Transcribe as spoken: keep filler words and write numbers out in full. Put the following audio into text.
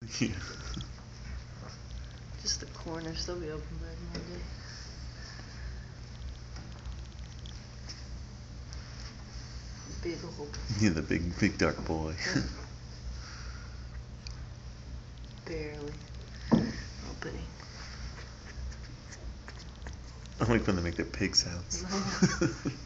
Yeah. Just the corners, they'll be open by Monday. Big old. Yeah, the big, big dark boy. Barely opening. I like when they make their pig sounds.